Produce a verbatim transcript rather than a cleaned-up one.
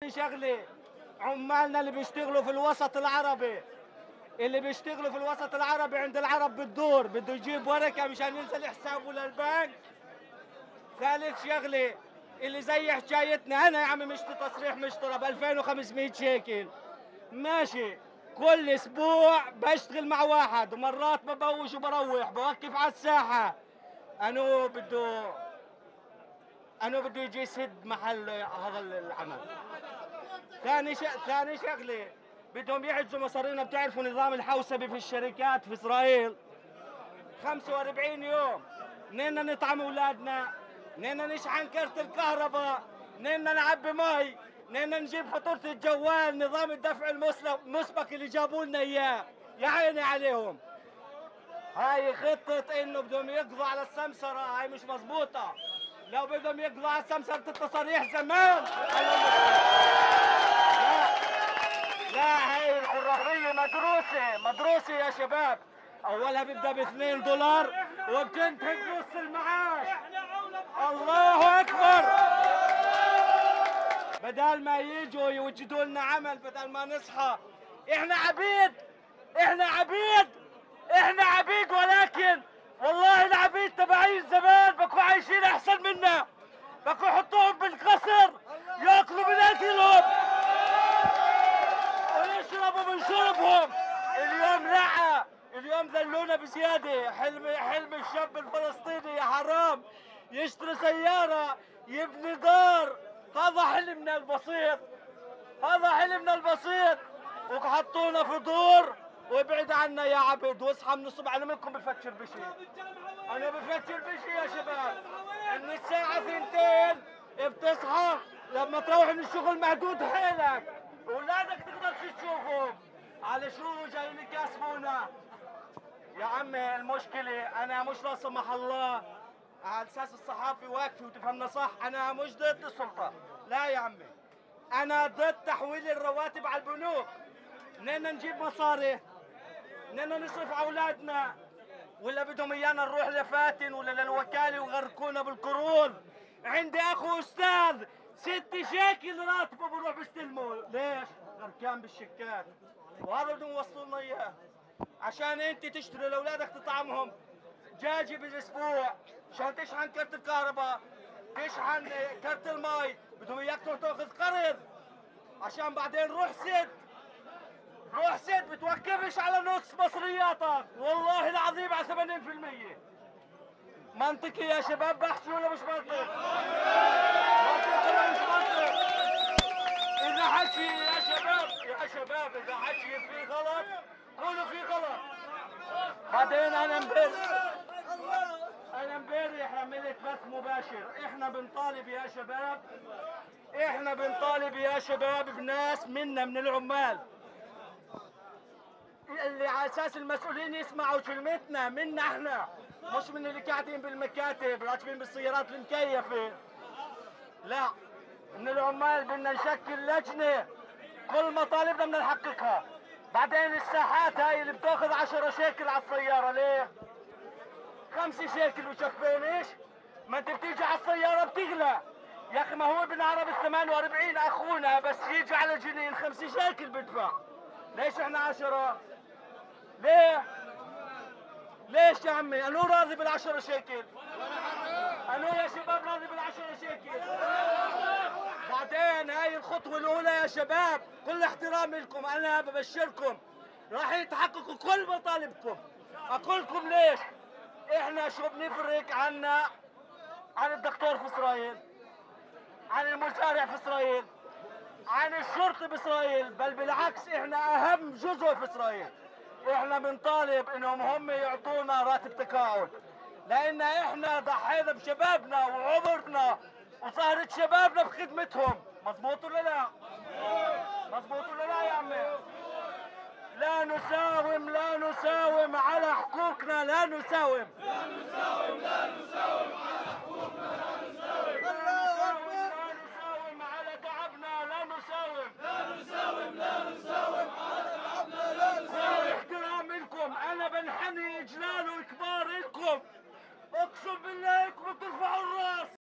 شغله، عمالنا اللي بيشتغلوا في الوسط العربي اللي بيشتغلوا في الوسط العربي عند العرب بالدور بده يجيب ورقه مشان ينزل حسابه للبنك. ثالث شغله اللي زي حكايتنا، انا يا عمي مشتري تصريح مشترى ب ألفين وخمسمية شيكل ماشي، كل اسبوع بشتغل مع واحد ومرات ببوش وبروح بوقف على الساحه، انو بده انو بده يجي يسد محل هذا العمل. ثاني ش... ثاني شغله بدهم يحجزوا مصارينا. بتعرفوا نظام الحوسبه في الشركات في اسرائيل خمسة وأربعين يوم، منين نطعم اولادنا، منين نشحن كرت الكهرباء، منين نعبي مي، منين نجيب فاتوره الجوال، نظام الدفع المسبق اللي جابوا لنا اياه، يا عيني عليهم. هاي خطه انه بدهم يقضوا على السمسره، هاي مش مزبوطه. لو بدهم يقضوا على سمسره التصاريح زمان لا، هاي الحرية مدروسة مدروسة يا شباب. أولها بيبدأ باثنين دولار وبتنتهي بنص المعاش. الله أكبر. بدل ما يجوا يوجدوا لنا عمل، بدل ما نصحى إحنا عبيد، إحنا عبيد، إحنا عبيد، ولكن والله العبيد تبعين زمان بكوا عايشين أحسن منا، بكوا يحطوهم بالقصر ياكلوا من أكلهم ويشربوا من شربهم. اليوم لا، اليوم ذلونا بزياده. حلم حلم الشاب الفلسطيني يا حرام يشتري سياره يبني دار، هذا حلمنا البسيط، هذا حلمنا البسيط، وحطونا في دور وابعد عنا يا عبد. واصحى من الصبح. انا منكم بفكر بشيء، انا بفكر بشيء يا شباب. من الساعه ثنتين بتصحى لما تروح من الشغل مهدود حيلك، اولادك تقدرش تشوفهم، على شو جايين يكاسبونا؟ يا عمي المشكله انا مش لا سمح الله على اساس الصحافي واقفه وتفهمنا صح، انا مش ضد السلطه، لا يا عمي، انا ضد تحويل الرواتب على البنوك. منين نجيب مصاري؟ منين نصرف على اولادنا؟ ولا بدهم ايانا نروح لفاتن ولا للوكاله ويغرقونا بالقروض؟ عندي اخو استاذ ست شيكل راتبه بروح بستلمه، ليش؟ غرقان بالشيكات، وهذا بدهم يوصلوا لنا اياه. عشان انت تشتري لاولادك تطعمهم دجاجه بالاسبوع، عشان تشحن كرت الكهرباء، تشحن كرت المي، بدهم اياك تروح تاخذ قرض عشان بعدين روح سد، روح سد بتوقفش على نص مصرياتك، والله العظيم على ثمانين بالمية. منطقي يا شباب بحكي ولا مش منطق؟ منطق ولا مش منطق؟ إذا حكي يا شباب يا شباب إذا حكي في غلط قولوا في غلط. بعدين أنا امبارح أنا امبارح عملت بث مباشر، إحنا بنطالب يا شباب، إحنا بنطالب يا شباب بناس منا من العمال اللي على اساس المسؤولين يسمعوا كلمتنا، منا احنا، مش من اللي قاعدين بالمكاتب راكبين بالسيارات المكيفه. لا، من العمال بدنا نشكل لجنه كل مطالبنا بدنا نحققها. بعدين الساحات هاي اللي بتاخذ عشرة شيكل على السياره، ليه؟ خمسة شيكل بشفينش؟ ما انت بتيجي على السياره بتغلى يا اخي. ما هو ابن عرب ال ثمانية وأربعين اخونا بس يجي على الجنين خمسة شيكل بدفع، ليش احنا عشرة؟ ليه؟ ليش يا عمي؟ أنا راضي بالعشرة شيكل. أنا يا شباب راضي بالعشرة شيكل. بعدين هاي الخطوة الأولى يا شباب، كل احترامي لكم أنا ببشركم راح يتحققوا كل مطالبكم. أقول لكم ليش؟ إحنا شو بنفرق عنا عن الدكتور في إسرائيل، عن المزارع في إسرائيل، عن الشرطي بإسرائيل، بل بالعكس إحنا أهم جزء في إسرائيل. احنا بنطالب انهم هم يعطونا راتب تقاعد، لان احنا ضحينا بشبابنا وعمرنا وسهرة شبابنا بخدمتهم. مظبوط ولا لا؟ مظبوط ولا لا يا عمي؟ لا نساوم لا نساوم على حقوقنا، لا نساوم لا نساوم لا نساوم